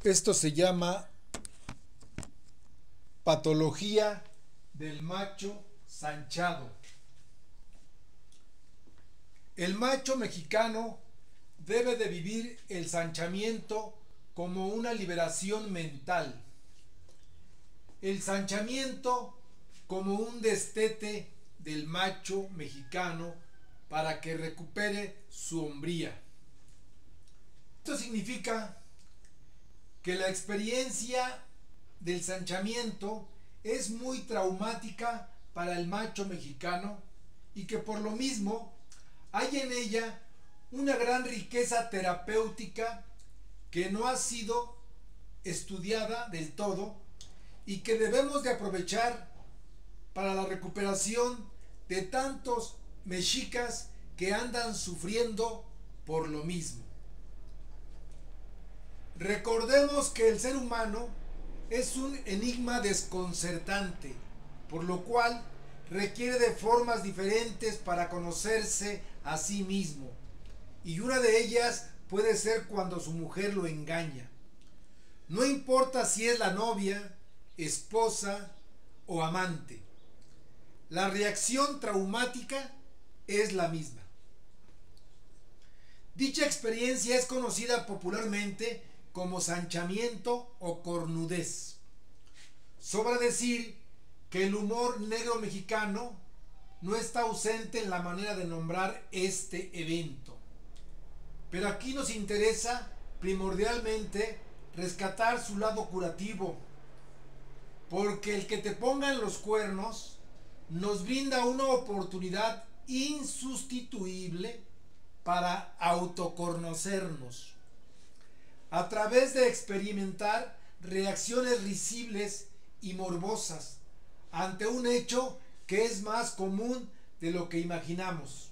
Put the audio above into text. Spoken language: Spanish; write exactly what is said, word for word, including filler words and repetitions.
Esto se llama patología del macho sanchado. El macho mexicano debe de vivir el sanchamiento como una liberación mental. El sanchamiento como un destete del macho mexicano para que recupere su hombría. Esto significa que la experiencia del sanchamiento es muy traumática para el macho mexicano y que por lo mismo hay en ella una gran riqueza terapéutica que no ha sido estudiada del todo y que debemos de aprovechar para la recuperación de tantos mexicas que andan sufriendo por lo mismo. Recordemos que el ser humano es un enigma desconcertante, por lo cual requiere de formas diferentes para conocerse a sí mismo, y una de ellas puede ser cuando su mujer lo engaña. No importa si es la novia, esposa o amante, la reacción traumática es la misma. Dicha experiencia es conocida popularmente como sanchamiento o cornudez. Sobra decir que el humor negro mexicano no está ausente en la manera de nombrar este evento. Pero aquí nos interesa primordialmente rescatar su lado curativo, porque el que te pongan los cuernos nos brinda una oportunidad insustituible para autoconocernos, a través de experimentar reacciones risibles y morbosas ante un hecho que es más común de lo que imaginamos.